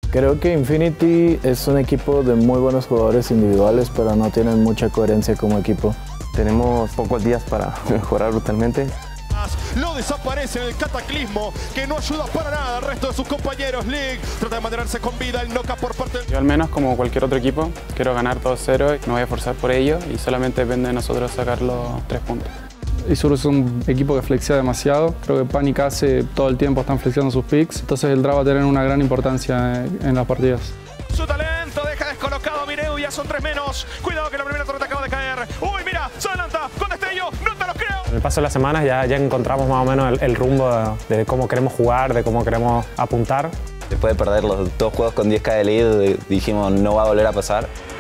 Creo que Infinity es un equipo de muy buenos jugadores individuales, pero no tienen mucha coherencia como equipo. Tenemos pocos días para mejorar brutalmente. Lo desaparece en el cataclismo, que no ayuda para nada al resto de sus compañeros. League trata de mantenerse con vida, el knockout por parte Yo al menos, como cualquier otro equipo, quiero ganar 2-0 y me voy a esforzar por ello y solamente depende de nosotros sacar los 3 puntos. Isurus es un equipo que flexea demasiado. Creo que Pan y Case todo el tiempo están flexiando sus picks. Entonces el draft va a tener una gran importancia en las partidas. su talento, deja descolocado a Mireu, ya son 3 menos. Cuidado que la primera torreta acaba de caer. Uy, mira, se adelanta con destello, no te lo creo. En el paso de las semanas ya encontramos más o menos el rumbo de cómo queremos jugar, de cómo queremos apuntar. Después de perder los 2 juegos con 10K de lead, dijimos no va a volver a pasar.